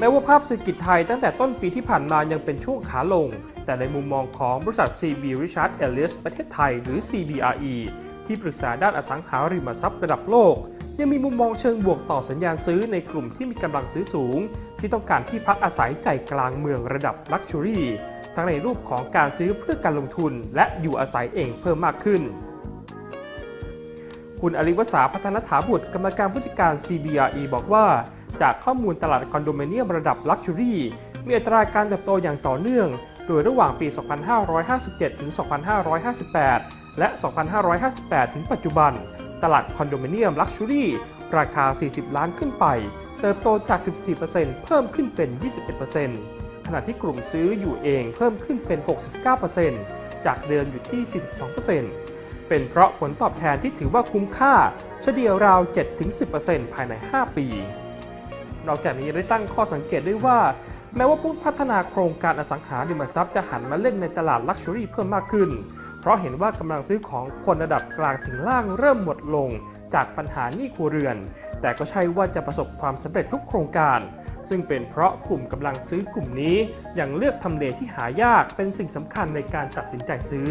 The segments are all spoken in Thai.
แม้ว่าภาพเศรษฐกิจไทยตั้งแต่ต้นปีที่ผ่านมายังเป็นช่วงขาลงแต่ในมุมมองของบริษัท CB Richard Ellis ประเทศไทยหรือ CBRE ที่ปรึกษาด้านอสังหาริมทรัพย์ระดับโลกยังมีมุมมองเชิงบวกต่อสัญญาณซื้อในกลุ่มที่มีกำลังซื้อสูงที่ต้องการที่พักอาศัยใจกลางเมืองระดับ Luxury ทั้งในรูปของการซื้อเพื่อการลงทุนและอยู่อาศัยเองเพิ่มมากขึ้นคุณอลิวสาพัฒนถาบุตรกรรมการผู้จัดการ CBRE บอกว่าจากข้อมูลตลาดคอนโดมิเนียมระดับ Luxury มีอัตราการเติบโตอย่างต่อเนื่องโดยระหว่างปี 2557 ถึง 2558 และ 2558 ถึงปัจจุบันตลาดคอนโดมิเนียม Luxury ราคา 40 ล้านขึ้นไปเติบโตจาก 14% เพิ่มขึ้นเป็น 21%ขณะที่กลุ่มซื้ออยู่เองเพิ่มขึ้นเป็น 69% จากเดิมอยู่ที่ 42%เป็นเพราะผลตอบแทนที่ถือว่าคุ้มค่าเฉลี่ยราว 7-10% ภายใน 5 ปีนอกจากนี้ได้ตั้งข้อสังเกตด้วยว่าแม้ว่าผู้พัฒนาโครงการอสังหาริมทรัพย์จะหันมาเล่นในตลาด Luxury เพิ่มมากขึ้นเพราะเห็นว่ากำลังซื้อของคนระดับกลางถึงล่างเริ่มหมดลงจากปัญหาหนี้ครัวเรือนแต่ก็ใช่ว่าจะประสบความสำเร็จทุกโครงการซึ่งเป็นเพราะกลุ่มกำลังซื้อกลุ่มนี้ยังเลือกทำเลที่หายากเป็นสิ่งสำคัญในการตัดสินใจซื้อ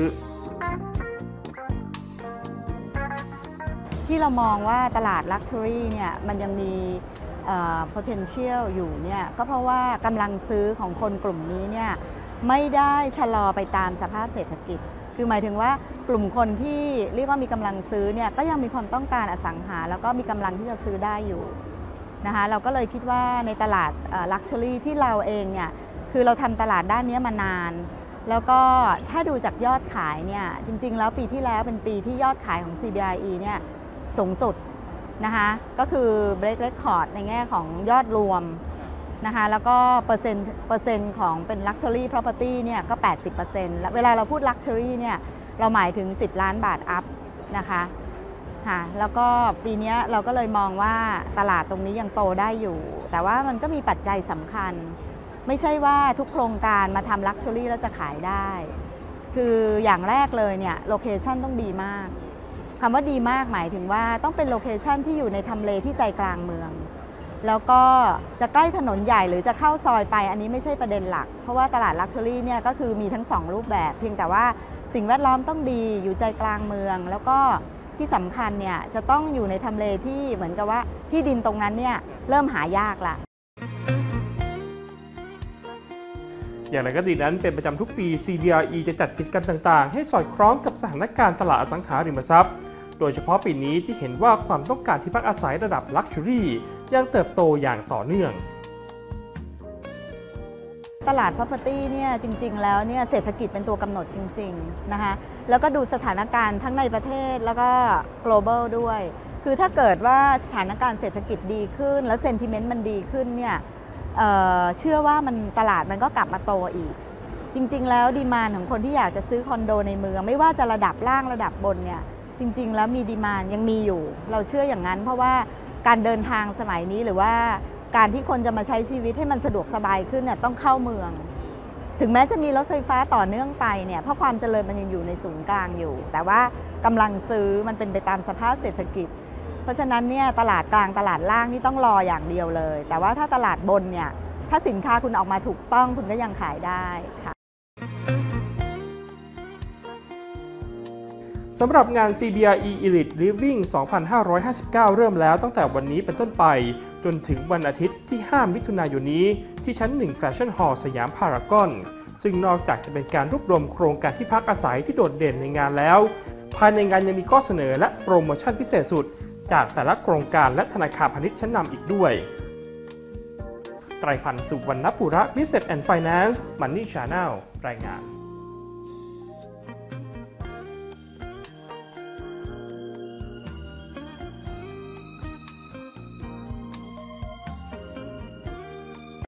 ที่เรามองว่าตลาด Luxury เนี่ยมันยังมีpotential อยู่เนี่ยก็เพราะว่ากำลังซื้อของคนกลุ่มนี้เนี่ยไม่ได้ชะลอไปตามสภาพเศรษฐกิจคือหมายถึงว่ากลุ่มคนที่เรียกว่ามีกำลังซื้อเนี่ยก็ยังมีความต้องการอสังหาแล้วก็มีกำลังที่จะซื้อได้อยู่นะคะเราก็เลยคิดว่าในตลาด Luxury ที่เราเองเนี่ยคือเราทำตลาดด้านนี้มานานแล้วก็ถ้าดูจากยอดขายเนี่ยจริงๆแล้วปีที่แล้วเป็นปีที่ยอดขายของ CBRE เนี่ยสูงสุดนะคะก็คือ break record ในแง่ของยอดรวมนะคะแล้วก็เปอร์เซ็นต์ของเป็น luxury property เนี่ยก็ 80% แล้วเวลาเราพูด luxury เนี่ยเราหมายถึง10 ล้านบาทอัพนะคะค่ะแล้วก็ปีนี้เราก็เลยมองว่าตลาดตรงนี้ยังโตได้อยู่แต่ว่ามันก็มีปัจจัยสำคัญไม่ใช่ว่าทุกโครงการมาทำ luxury แล้วจะขายได้คืออย่างแรกเลยเนี่ยโลเคชั่นต้องดีมากคำว่าดีมากหมายถึงว่าต้องเป็นโลเคชันที่อยู่ในทำเลที่ใจกลางเมืองแล้วก็จะใกล้ถนนใหญ่หรือจะเข้าซอยไปอันนี้ไม่ใช่ประเด็นหลักเพราะว่าตลาด Luxury เนี่ยก็คือมีทั้ง2รูปแบบเพียงแต่ว่าสิ่งแวดล้อมต้องดีอยู่ใจกลางเมืองแล้วก็ที่สำคัญเนี่ยจะต้องอยู่ในทำเลที่เหมือนกับว่าที่ดินตรงนั้นเนี่ยเริ่มหายากละอย่างไรก็ดีนั้นเป็นประจำทุกปี CBRE จะจัดกิจกรรมต่างๆให้สอดคล้องกับสถานการณ์ตลาดอสังหาริมทรัพย์โดยเฉพาะปีนี้ที่เห็นว่าความต้องการที่พักอาศัยระดับ Luxury ยังเติบโตอย่างต่อเนื่องตลาด property เนี่ยจริงๆแล้วเนี่ยเศรษฐกิจเป็นตัวกำหนดจริงๆนะคะแล้วก็ดูสถานการณ์ทั้งในประเทศแล้วก็ global ด้วยคือถ้าเกิดว่าสถานการณ์เศรษฐกิจดีขึ้นแล้ว sentiment มันดีขึ้นเนี่ยเชื่อว่าตลาดมันก็กลับมาโตอีกจริงๆแล้วดีมานด์ของคนที่อยากจะซื้อคอนโดในเมืองไม่ว่าจะระดับล่างระดับบนเนี่ยจริงๆแล้วมีดีมานด์ยังมีอยู่เราเชื่ออย่างนั้นเพราะว่าการเดินทางสมัยนี้หรือว่าการที่คนจะมาใช้ชีวิตให้มันสะดวกสบายขึ้นเนี่ยต้องเข้าเมืองถึงแม้จะมีรถไฟฟ้าต่อเนื่องไปเนี่ยเพราะความเจริญมันยังอยู่ในศูนย์กลางอยู่แต่ว่ากำลังซื้อมันเป็นไปตามสภาพเศรษฐกิจเพราะฉะนั้นเนี่ยตลาดกลางตลาดล่างนี่ต้องรออย่างเดียวเลยแต่ว่าถ้าตลาดบนเนี่ยถ้าสินค้าคุณออกมาถูกต้องคุณก็ยังขายได้ค่ะสำหรับงาน CBRE Elite Living 2559 เริ่มแล้วตั้งแต่วันนี้เป็นต้นไปจนถึงวันอาทิตย์ที่ 5 มิถุนายนนี้ที่ชั้น 1 แฟชั่นฮอลล์สยามพารากอนซึ่งนอกจากจะเป็นการรวบรวมโครงการที่พักอาศัยที่โดดเด่นในงานแล้วภายในงานยังมีข้อเสนอและโปรโมชั่นพิเศษสุดจากแต่ละโครงการและธนาคารพาณิชย์ชั้นนำอีกด้วยไตรพันธ์ สุวรรณปุระ Business and Finance Money Channel รายงาน